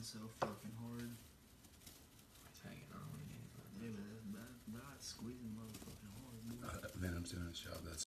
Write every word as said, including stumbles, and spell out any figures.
so fucking hard. He's hanging on. Yeah, but that, that, that's squeezing motherfucking hard. Uh, Venom's doing his job. That's